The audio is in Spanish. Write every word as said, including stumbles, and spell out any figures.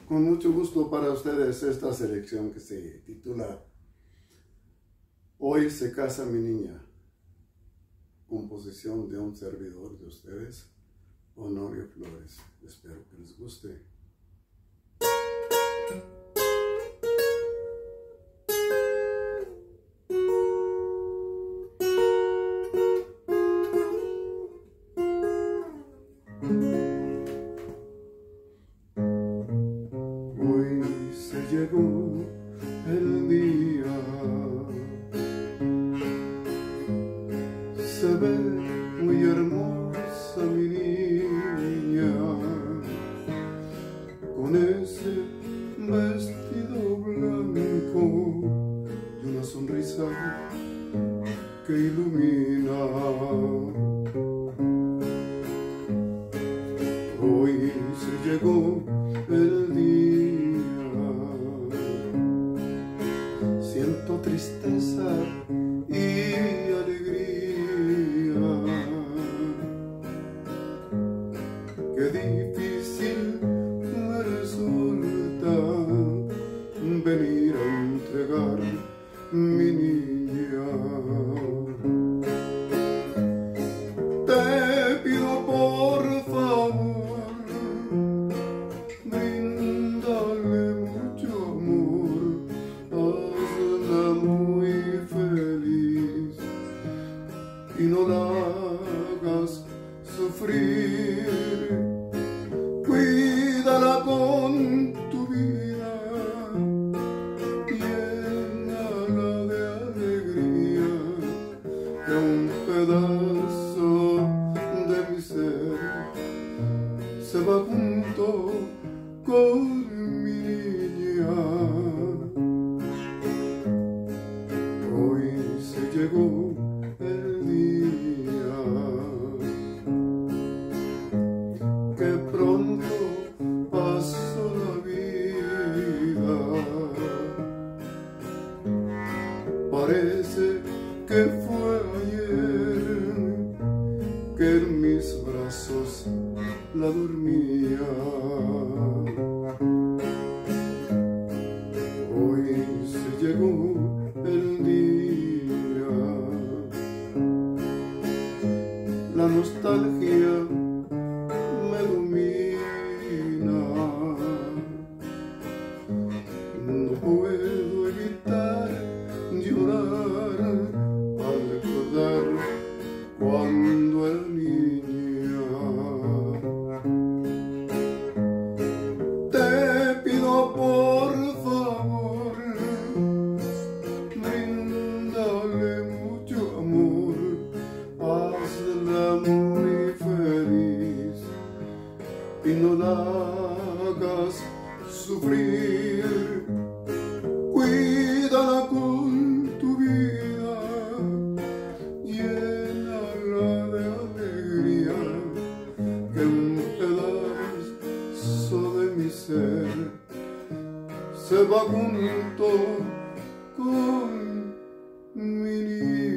Con mucho gusto para ustedes esta selección que se titula Hoy se casa mi niña, composición de un servidor de ustedes, Honorio Flores. Espero que les guste. Hoy se llegó el día, se ve muy hermosa mi niña, con ese vestido blanco y una sonrisa que ilumina. Hoy se llegó el día, siento tristeza y alegría. Qué difícil me resulta venir a entregar mi niña. Te pido por favor, bríndale mucho amor, hazla muy feliz y no la hagas sufrir. Cuídala con tu vida, llénala de alegría, que un pedazo de mi ser se va junto con mi niña. Hoy se llegó el día, que pronto pasó la vida. Parece que fue ayer que en mis brazos la dormía. Hoy se llegó el día, la nostalgia me domina, no puedo evitar llorar al recordar cuando era niña. Te pido por favor, bríndale mucho amor, hazla muy feliz y no la hagas sufrir. Cuídala con tu vida, llénala de alegría, que un pedazo de mi ser se va junto con mi niña.